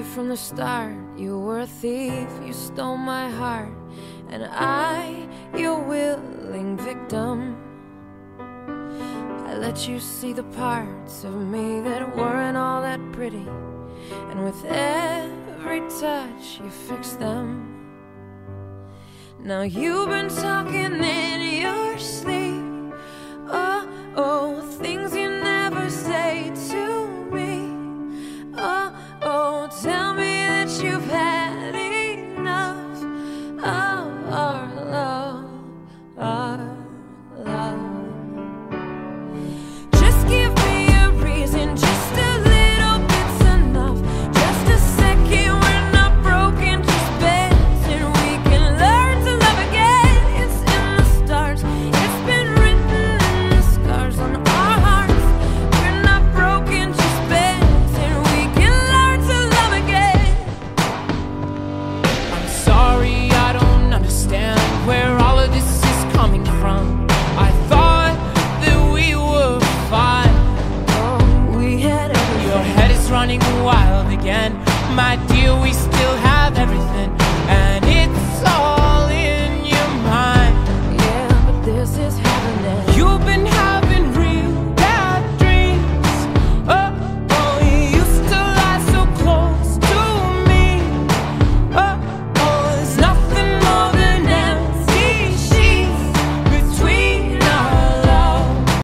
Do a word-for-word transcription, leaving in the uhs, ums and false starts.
right from the start. You were a thief, you stole my heart, and I, your willing victim. I let you see the parts of me that weren't all that pretty, and with every touch you fixed them. Now you've been talking in your sleep, oh, oh, things you never say to me. Oh, oh, tell me that you've had enough of our love, our love. Just give me a reason, just a little bit's enough. Just a second, we're not broken, just bends, and we can learn to love again. It's in the stars, it's been written in the scars on our hearts. We're not broken, just bends, and we can learn to love again. I'm sorry, I don't understand where all of this is coming from. I thought that we were fine. Oh, we had everything. Your head is running wild again. My dear, we still have everything, and it's all